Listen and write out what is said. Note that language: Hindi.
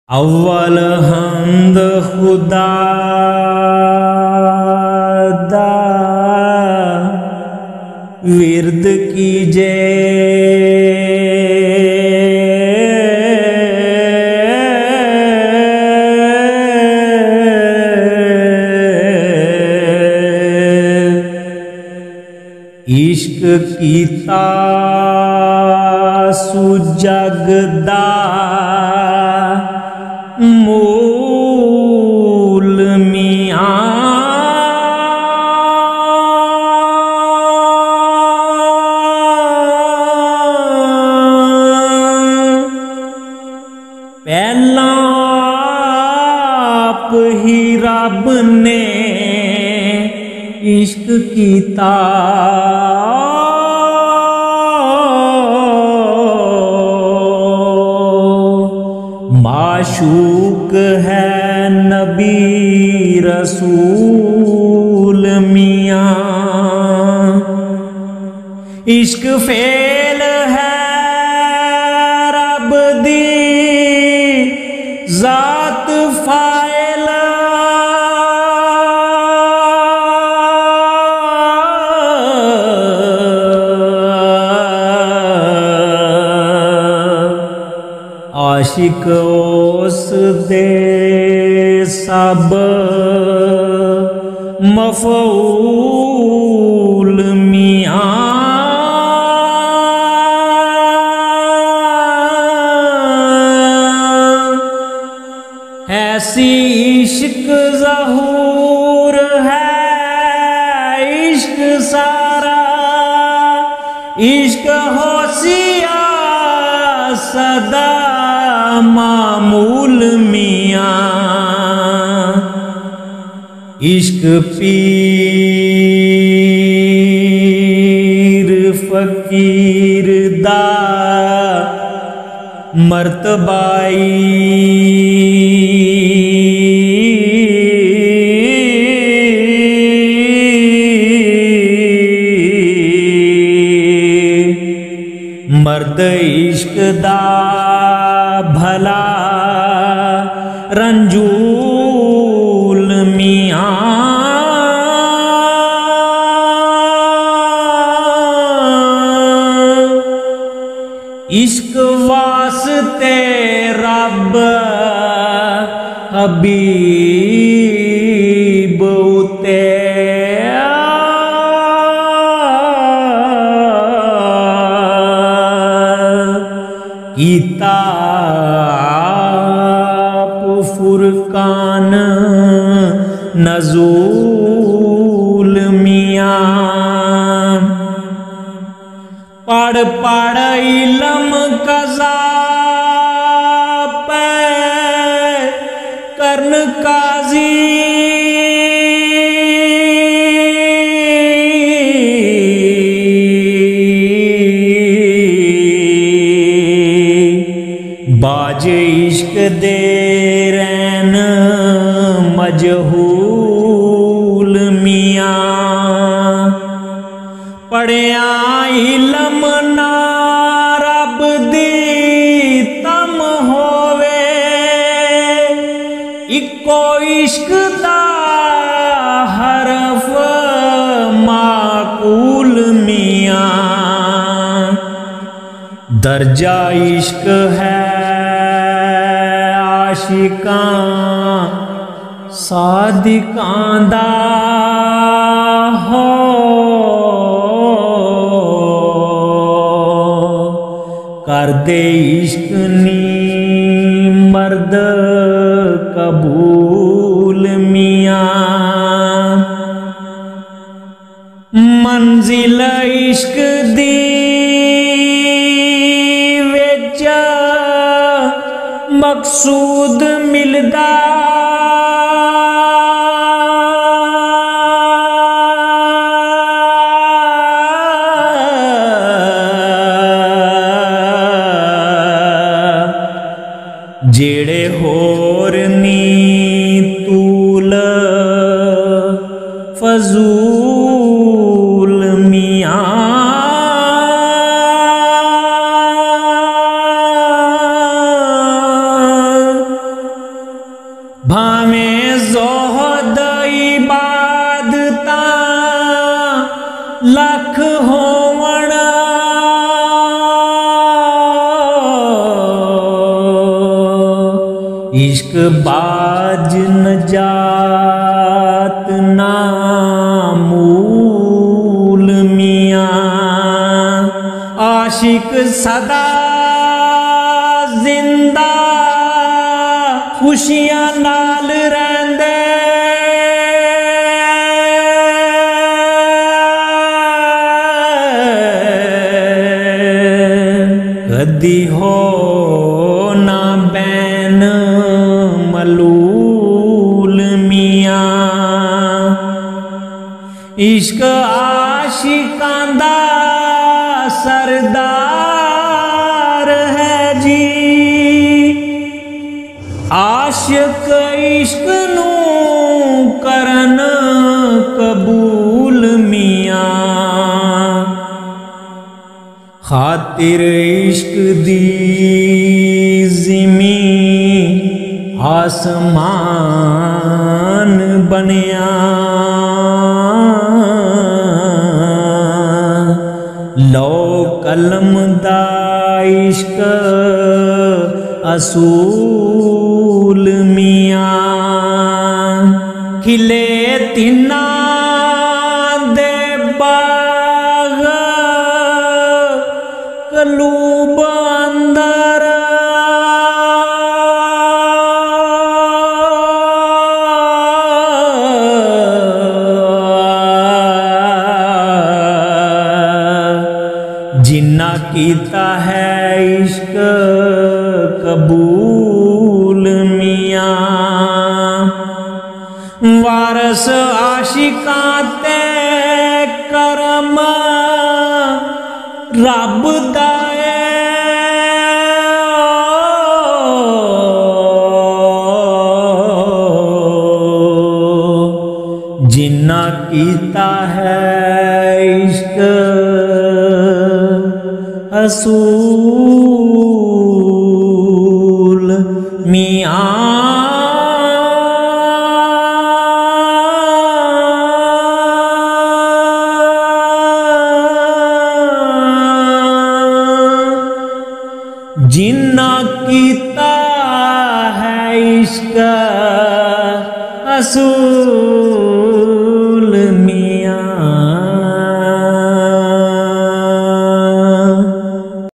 अव्वल हम्द खुदा दा विर्द कीजे, इश्क कीता सुजगदा मूल मियां, पहला आप ही रब ने इश्क कीता, माशूक है नबी रसूल मियां, इश्क फेल है रब दी जात फाइल, आशिक उस दे सब मफऊल मियां, ऐसी इश्क ज़हूर है इश्क सारा, इश्क होशिया सदा मामूल मियां, इश्क पीर फकीर दा मर्तबाई, मर्द इश्क दा भला रंजूल मियां, इश्क वास्ते रब हबीब उते कीता फुरकान नज़ूल मियां, पढ़ पढ़ इल्म कज़ा पे करन काजी, बाजे इश्क दे रैन मजहूल मियां, पढ़िया इल्म ना रब दी तम होवे, इको इश्क दा हरफ माकूल मियां, दर्जा इश्क है आशिकां सादिकां दा हो, कर दे इश्क नी मर्द कबूल मियां, मंजिल इश्क दी मकसूद मिलदा, जेड़े होर नी तूल फजूल मियां, भावें ज़ोहद इबादता लख होवण, इश्क बाज नजात ना मूल मियाँ। आशिक सदा जिंदा खुशियां नाल रहंदे, कदी हो ना बैन मलूल मियाँ। इश्क आशिकां दा सरदार है जी, आशिक इश्क नू करन कबूल मियाँ। खातिर इश्क दी ज़िमी आसमान बनिया, लो कलम दा इश्क असूल मियाँ। खिले तिन्ना दे बाग कलूब अंदर, जिन्ना कीता है इश्क कबूल मियाँ। वारस आशिकां ते करम रब दा जिन्ना कीता है इश्क असूल मियाँ। जिन्ना कीता है इश्क असूल